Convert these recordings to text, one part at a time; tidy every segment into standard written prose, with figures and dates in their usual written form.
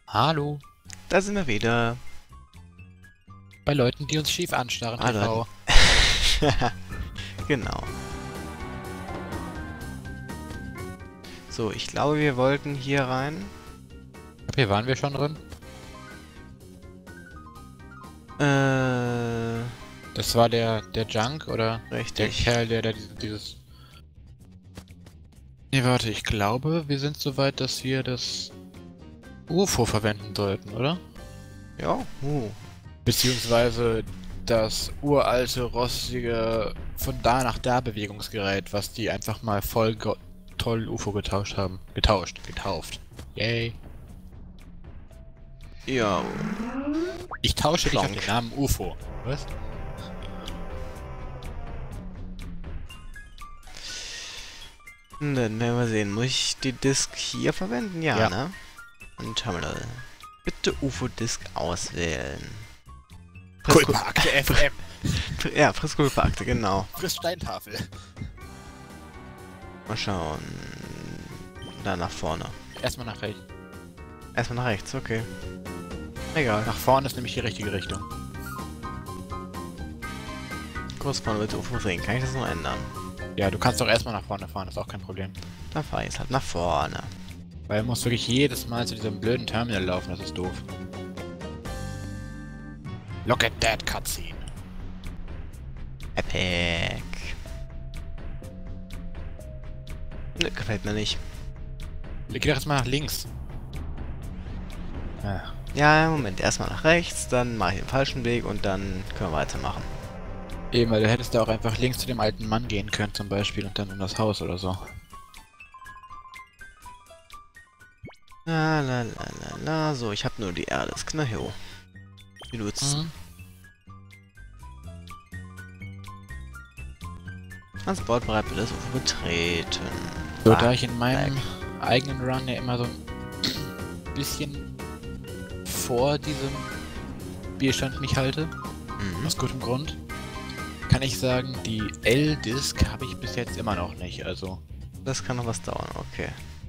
Hallo. Da sind wir wieder. Bei Leuten, die uns schief anstarren, Ah, TV. Genau. So, ich glaube, wir wollten hier rein. Hier waren wir schon drin. Äh, Das war der Junk oder der richtig. Kerl, der dieses... Nee, warte, ich glaube, wir sind so weit, dass wir das UFO verwenden sollten, oder? Ja, Beziehungsweise das uralte, rostige von da nach da Bewegungsgerät, was die einfach mal voll toll UFO getauscht haben. Getauft. Yay. Ja, Ich tausche dich auf Plonk. den Namen UFO. Was? Dann werden wir sehen. Muss ich die Disk hier verwenden? Ja, Ja. ne? Und Terminal. Bitte UFO-Disk auswählen. Kulpaakte FM. Ja, Frisco-Akte, genau. Friss Steintafel. Mal schauen. Da nach vorne. Erstmal nach rechts. Erstmal nach rechts, okay. Egal. Nach vorne ist nämlich die richtige Richtung. Kurz vorne bitte UFO sehen. Kann ich das noch ändern? Ja, du kannst doch erstmal nach vorne fahren, ist auch kein Problem. Dann fahre ich jetzt halt nach vorne. Weil du musst wirklich jedes Mal zu diesem blöden Terminal laufen, das ist doof. Look at that cutscene. Epic. Ne, gefällt mir nicht. Geh doch jetzt mal nach links. Ah. Ja, Moment, erstmal nach rechts, dann mache ich den falschen Weg und dann können wir weitermachen. Eben, weil du hättest da auch einfach links zu dem alten Mann gehen können zum Beispiel und dann um das Haus oder so. La la la la la. So, ich habe nur die R-Disk, ne? Jo. Die nutzen. Transportbereit wird das UFO betreten. So, Ah, da ich in meinem weg. eigenen Run ja immer so ein bisschen vor diesem Bierstand mich halte, Mhm. aus gutem Grund, kann ich sagen, die L-Disk habe ich bis jetzt immer noch nicht, also... Das kann noch was dauern, okay.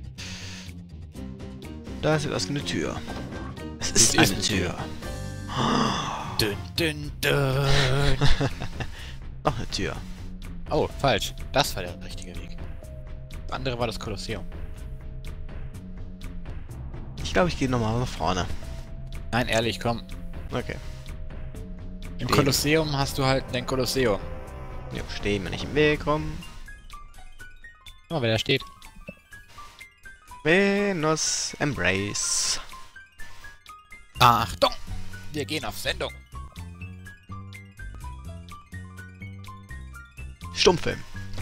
Da ist was für eine Tür. Es ist Es ist eine eine Tür. Dün, dün, dün. Noch eine Tür. Oh, falsch. Das war der richtige Weg. Das andere war das Kolosseum. Ich glaube, ich gehe nochmal nach vorne. Nein, ehrlich, komm. Okay. Im Stehen. Kolosseum hast du halt dein Kolosseum. Jo, stehen wir nicht im Weg rum. Guck mal, wer da steht. Venus Embrace. Achtung! Wir gehen auf Sendung. Stummfilm.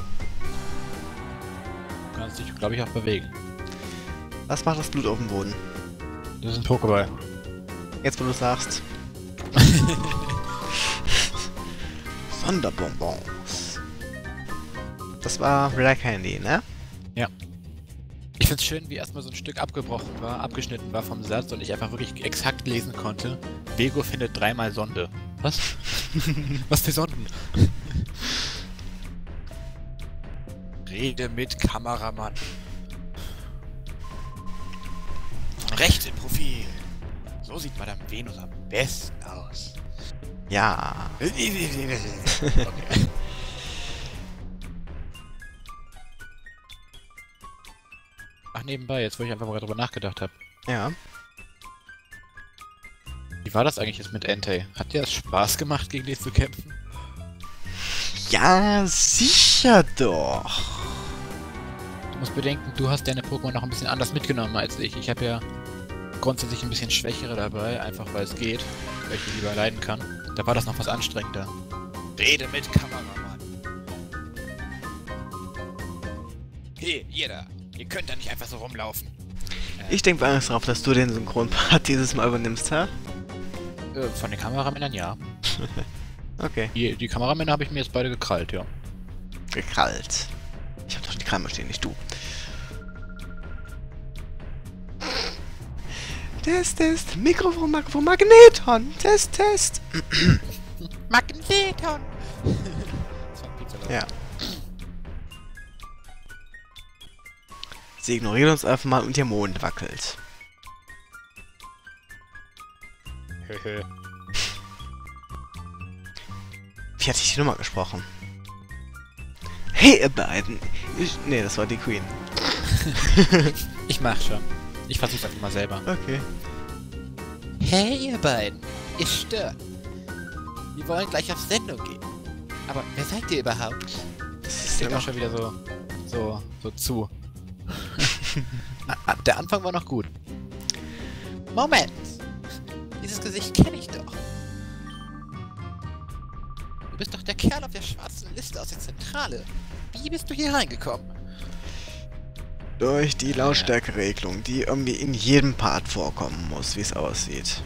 Du kannst dich, glaube ich, auch bewegen. Was macht das Blut auf dem Boden? Das ist ein Pokéball. Jetzt, wo du sagst. Sonderbonbons. Das war Black Candy, ne? Ich find's schön, wie erstmal so ein Stück abgeschnitten war vom Satz und ich einfach wirklich exakt lesen konnte. Vego findet 3-mal Sonde. Was? Was für Sonden? Rede mit Kameramann. Von rechts im Profil. So sieht Madame Venus am besten aus. Ja. Okay. Ach, nebenbei, jetzt wo ich einfach mal drüber nachgedacht habe. Ja. Wie war das eigentlich jetzt mit Entei? Hat dir das Spaß gemacht, gegen den zu kämpfen? Ja, sicher doch. Du musst bedenken, du hast deine Pokémon noch ein bisschen anders mitgenommen als ich. Ich habe ja grundsätzlich ein bisschen schwächere dabei, einfach weil es geht, weil ich die lieber leiden kann. Da war das noch was anstrengender. Rede mit Kameramann. Hey, ihr da. Ihr könnt da nicht einfach so rumlaufen. Ich denke Angst drauf, dass du den Synchronpart dieses Mal übernimmst, hä? Von den Kameramännern ja. Okay. Die Kameramänner habe ich mir jetzt beide gekrallt, ja. Gekrallt. Ich hab doch die Kramer stehen, nicht du. Test. Mikrofon, Magneton. Test. Magneton! Das war ein Pizza. Ja. Sie ignoriert uns einfach mal und ihr Mond wackelt. Wie hatte ich die Nummer gesprochen? Hey, ihr beiden! Nee, das war die Queen. Ich mach schon. Ich versuch's einfach mal selber. Okay. Hey, ihr beiden! Ihr stört. Wir wollen gleich auf Sendung gehen. Aber wer seid ihr überhaupt? Das Das geht auch schon wieder so zu. Der Anfang war noch gut. Moment! Dieses Gesicht kenne ich doch. Du bist doch der Kerl auf der schwarzen Liste aus der Zentrale. Wie bist du hier reingekommen? Durch die Lautstärkeregelung, die irgendwie in jedem Part vorkommen muss, wie es aussieht.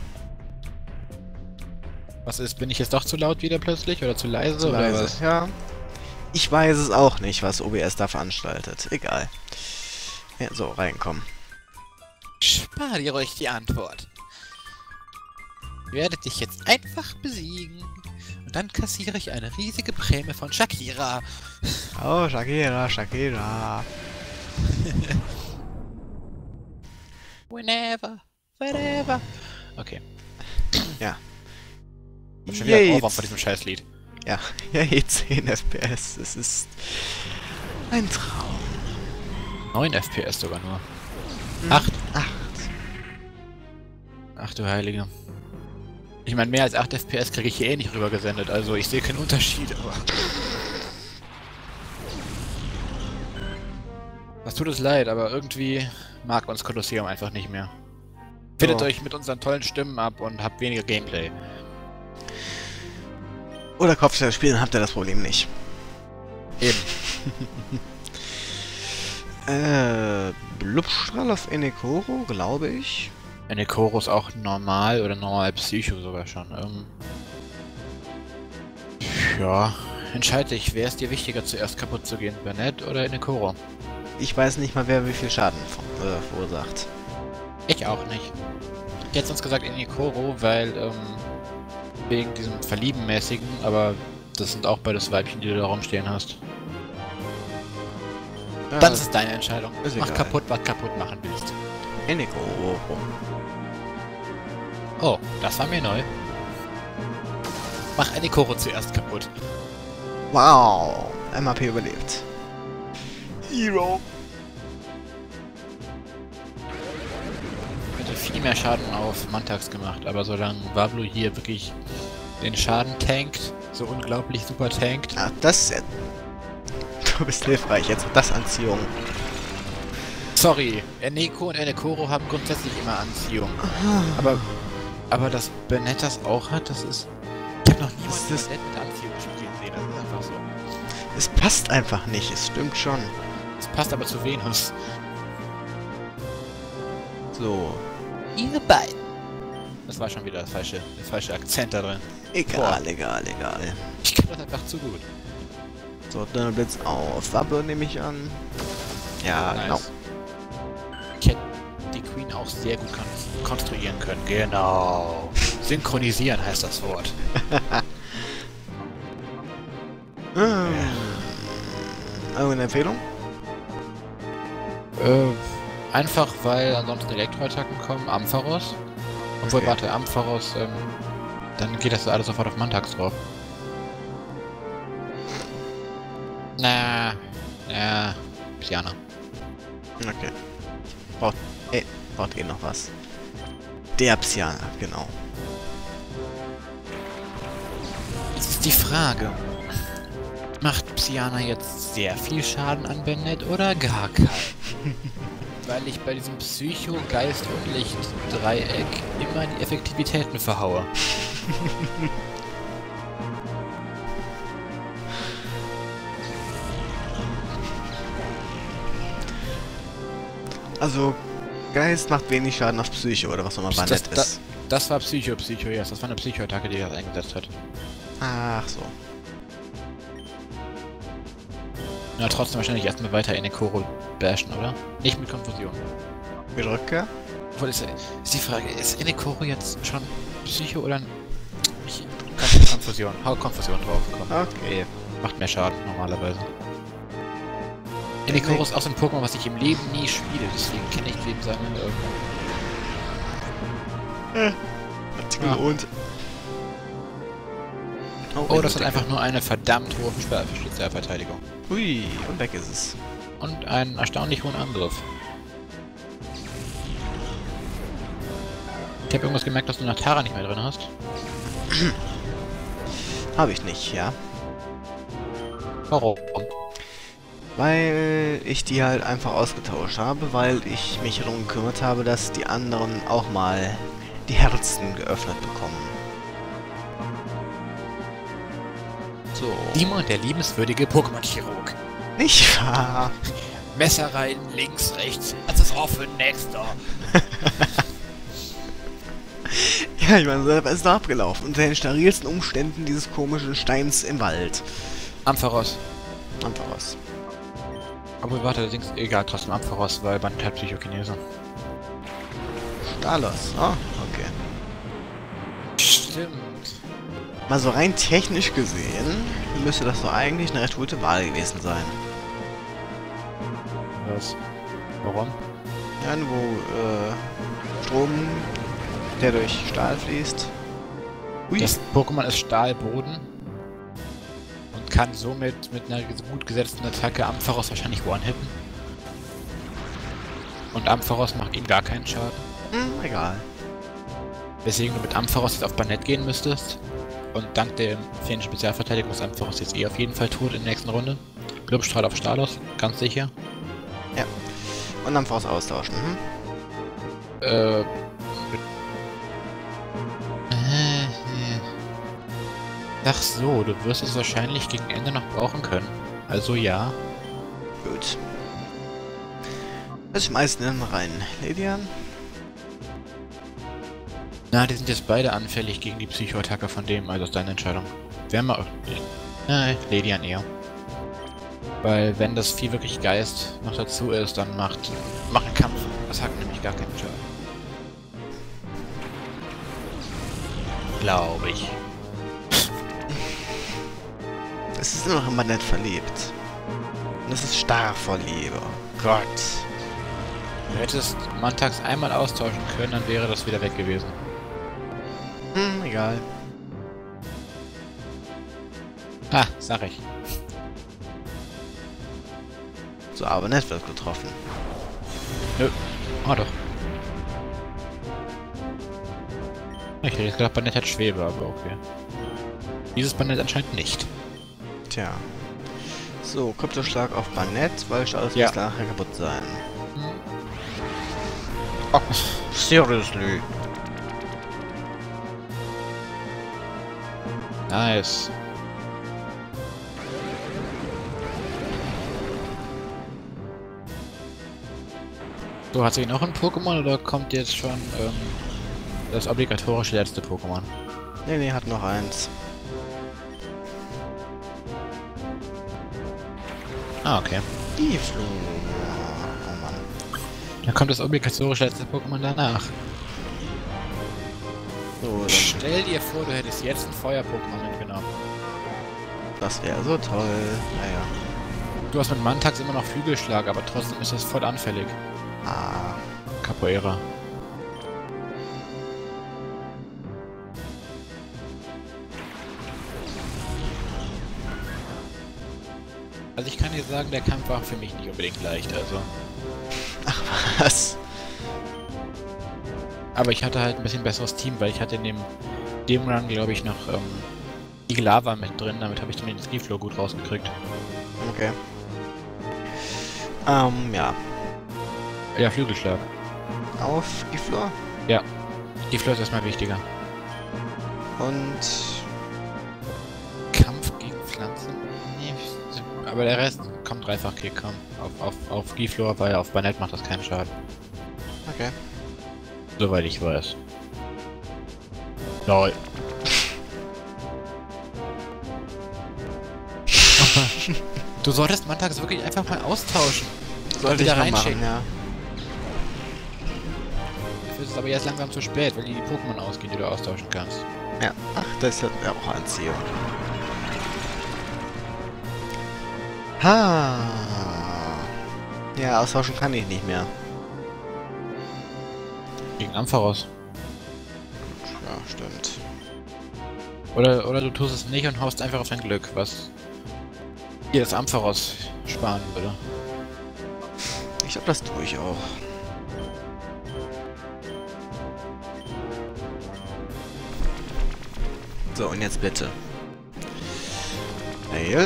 Was ist, bin ich jetzt doch zu laut wieder plötzlich oder zu leise? Zu oder leise, was? ja. Ich weiß es auch nicht, was OBS da veranstaltet. Egal. Ja, so, reinkommen. Spar dir ruhig die Antwort. Ich werde dich jetzt einfach besiegen. Und dann kassiere ich eine riesige Prämie von Shakira. Oh, Shakira, Shakira. Whenever, wherever. Okay. Ja. Ich hab schon wieder einen Yay, Ohrwurm von diesem Scheißlied. ja, yay, 10 FPS. Es ist ein Traum. 9 FPS sogar nur. 8. 8. Ach du Heilige. Ich meine, mehr als 8 FPS kriege ich hier eh nicht rübergesendet, also ich sehe keinen Unterschied, aber... Was tut es leid, aber irgendwie mag uns Kolosseum einfach nicht mehr. Findet euch mit unseren tollen Stimmen ab und habt weniger Gameplay. Oder Kopfstelle spielen, habt ihr das Problem nicht. Eben. Blubstrahl auf Enekoro, glaube ich. Eine Chorus auch normal oder normal Psycho sogar schon. Ja, entscheide dich, wer ist dir wichtiger zuerst kaputt zu gehen, Burnett oder Enekoro? Ich weiß nicht mal, wer wie viel Schaden verursacht. Ich auch nicht. Ich hätte sonst gesagt Enekoro, weil, wegen diesem Verliebenmäßigen, aber das sind auch beides Weibchen, die du da rumstehen hast. Ja, Dann ist es deine Entscheidung. ist Mach egal. kaputt, was kaputt machen willst. Enekoro. Oh, das war mir neu. Mach Enekoro zuerst kaputt. Wow. MAP überlebt. Hero. Hätte viel mehr Schaden auf Mantax gemacht, aber solange Wablu hier wirklich den Schaden tankt, so unglaublich super tankt. Ach, das ist ja... Du bist hilfreich, jetzt hat das Anziehung. Sorry, Eneko und Enekoro haben grundsätzlich immer Anziehung. Aber dass Burnett das auch hat, das ist... Ich habe noch niemanden Das ist- Burnett mit Anziehung spielen sehen, das ist einfach so. Es passt einfach nicht, es stimmt schon. Es passt aber zu Venus. So. Ihr beiden. Das war schon wieder der falsche Akzent da drin. Egal, Boah. egal. Ich kann das einfach zu gut. So, Donnerblitz auf Wabbe nehme ich an. Ja, genau. Ich hätte die Queen auch sehr gut konstruieren können. Genau. Synchronisieren heißt das Wort. Irgendeine Empfehlung? Einfach weil ansonsten Elektroattacken kommen. Ampharos. Obwohl, Okay. warte, Ampharos, dann geht das alles sofort auf Mantax drauf. Ja, Piana. Okay. Braucht eh noch was. Der Psyana, genau. Jetzt ist die Frage. Macht Psyana jetzt sehr viel Schaden an Bennett oder gar keinen? Weil ich bei diesem Psycho, Geist und Licht-Dreieck immer die Effektivitäten verhaue. Also, Geist macht wenig Schaden auf Psyche, oder was nochmal Bandit ist. Das war Psycho, yes. Das war eine Psycho-Attacke, die das eingesetzt hat. Ach so. Na, trotzdem wahrscheinlich erstmal weiter in den Koro bashen, oder? Nicht mit Konfusion. Mit Rückkehr? Obwohl, ist die Frage, ist Enekoro jetzt schon Psycho oder... Ich kann mit Konfusion. Hau Konfusion drauf, komm. Okay. Macht mehr Schaden, normalerweise. Enekoro ist auch so ein Pokémon, was ich im Leben nie spiele, deswegen kenne ich den seine... Hat sich gelohnt. Oh, das hat einfach nur eine verdammt hohe Spezialverteidigung. Ui, und weg ist es. Und einen erstaunlich hohen Angriff. Ich habe irgendwas gemerkt, dass du Natara nicht mehr drin hast. Habe ich nicht, ja. Warum? Weil ich die halt einfach ausgetauscht habe, weil ich mich darum gekümmert habe, dass die anderen auch mal die Herzen geöffnet bekommen. So. Simon, der liebenswürdige Pokémon-Chirurg. Nicht wahr? Messer rein, links, rechts, das ist offen, nächster. Ja, ich meine, es ist abgelaufen. Unter den sterilsten Umständen dieses komischen Steins im Wald. Ampharos. Ampharos. Aber warte, allerdings, egal, trotzdem Ampharos, weil Bandit hat Psychokinese. Stalos. Ah, okay. Stimmt. Mal so rein technisch gesehen, müsste das doch eigentlich eine recht gute Wahl gewesen sein. Was? Warum? Ja, wo Strom, der durch Stahl fließt. Ui. Das Pokémon ist Stahlboden und kann somit mit einer gut gesetzten Attacke Ampharos wahrscheinlich one-hitten. Und Ampharos macht ihm gar keinen Schaden. Egal. Weswegen du mit Ampharos jetzt auf Banett gehen müsstest. Und dank der fehlenden Spezialverteidigung ist Ampharos jetzt auf jeden Fall tot in der nächsten Runde. Glubstrahl auf Stalos, ganz sicher. Ja. Und Ampharos austauschen. Ach so, du wirst es wahrscheinlich gegen Ende noch brauchen können. Also ja. Gut. Was schmeißt denn rein? Ledian? Na, die sind jetzt beide anfällig gegen die Psychoattacke von dem, also ist deine Entscheidung. Wer mal... Ledian eher. Weil wenn das Vieh wirklich Geist noch dazu ist, dann macht ein Kampf. Das hat nämlich gar keinen Schaden. Glaube ich. Es ist nur noch immer nett verliebt. Und es ist starr vor Liebe. Gott. Du hättest Mantax einmal austauschen können, dann wäre das wieder weg gewesen. Egal. Ah, sag ich. So, aber nett wird getroffen. Nö. Oh doch. Ich hätte jetzt gedacht, Banett hat Schwebe, aber okay. Dieses Banett anscheinend nicht. Tja. So, Kryptoschlag auf Banett, weil Stalos muss nachher kaputt sein. Oh. Seriously. Nice. So, hat sie noch ein Pokémon oder kommt jetzt schon das obligatorische letzte Pokémon? Nee, hat noch eins. Ah, okay. Die Flug. Oh Mann. Dann kommt das obligatorische letzte Pokémon danach. So, dann, Stell dir vor, du hättest jetzt ein Feuer-Pokémon mitgenommen. das wäre so toll. Naja. Du hast mit Mantax immer noch Flügelschlag, aber trotzdem ist das voll anfällig. Ah. Capoeira. Also ich kann dir sagen, der Kampf war für mich nicht unbedingt leicht, also. Ach was. Aber ich hatte halt ein bisschen besseres Team, weil ich hatte in dem Run, glaube ich, noch die Lava mit drin, damit habe ich den Skiflow gut rausgekriegt. Okay. Ja. Ja, Flügelschlag. Auf die Flur. Ja. Die Flor ist erstmal wichtiger. Und Kampf gegen Pflanzen? Nee, aber der Rest kommt dreifach Kick, komm. Auf Giflor, weil auf Banett macht das keinen Schaden. okay. Soweit ich weiß. Lol. Du solltest Mantax wirklich einfach mal austauschen. Sollte ich wieder mal machen, reinschicken. ja. Dafür ist es aber jetzt langsam zu spät, weil die Pokémon ausgehen, die du austauschen kannst. Ja. Ach, das hat ja auch Anziehung. Ha. Ja, austauschen kann ich nicht mehr. Gegen Ampharos. stimmt. Oder du tust es nicht und haust einfach auf dein Glück, was dir das Amt voraussparen würde. Ich glaube, das tue ich auch. So, und jetzt bitte. Fail.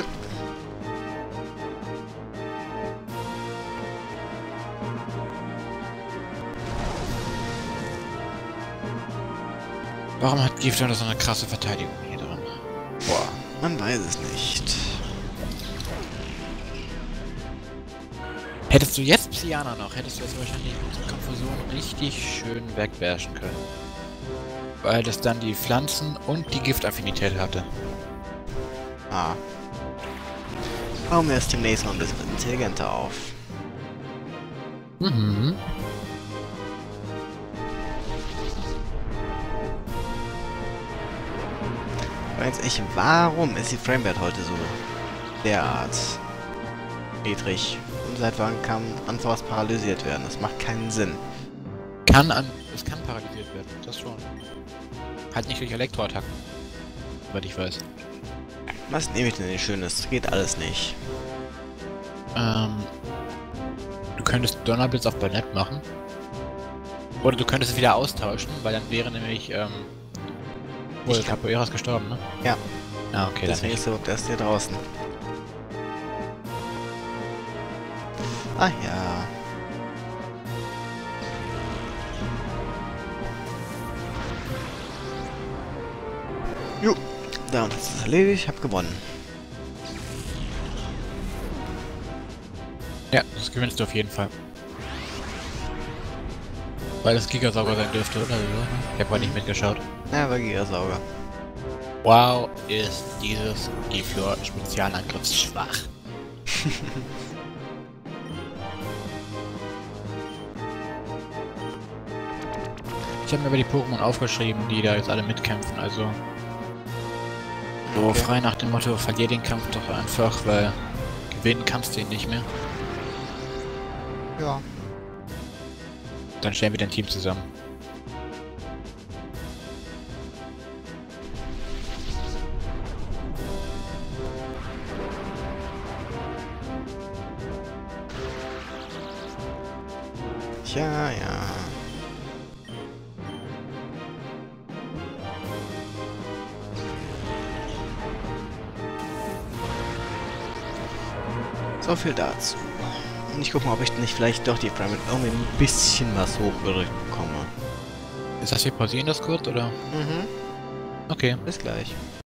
Warum hat Gifter so eine krasse Verteidigung hier drin? Boah, man weiß es nicht. Hättest du jetzt Psyana noch, hättest du das wahrscheinlich mit Konfusion richtig schön wegbashen können. Weil das dann die Pflanzen- und die Giftaffinität hatte. Ah. Bauen wir es demnächst noch ein bisschen intelligenter auf. Mhm. Aber jetzt echt, warum ist die Framerate heute so derart niedrig? Und seit wann kann Anfangs paralysiert werden? Das macht keinen Sinn. Es kann paralysiert werden, das schon. Halt nicht durch Elektroattacken. Soweit ich weiß. Was nehme ich denn nicht Schönes? Geht alles nicht. Du könntest Donnerblitz auf Ballett machen. Oder du könntest es wieder austauschen, weil dann wäre nämlich, wohl Capoeiras gestorben, ne? Ja. Ah, okay, Deswegen ist er überhaupt erst hier draußen. Ah ja. Jo, damit ist es erledigt. Ich habe gewonnen. Ja, das gewinnst du auf jeden Fall. Weil das Gigasauger sein dürfte, oder? Ich habe mal nicht mitgeschaut. Ja, war Gigasauger. Wow, ist dieses Giflor Spezialangriff schwach. Ich habe mir aber die Pokémon aufgeschrieben, die da jetzt alle mitkämpfen, also so Okay. frei nach dem Motto, verlier den Kampf doch einfach, weil gewinnen kannst du ihn nicht mehr. Ja. Dann stellen wir dein Team zusammen. Tja, ja. So viel dazu. Und ich gucke mal, ob ich nicht vielleicht doch die Framerate irgendwie ein bisschen was hochgedrückt bekomme. Ist das hier pausieren das kurz, oder? Mhm. Okay. Bis gleich.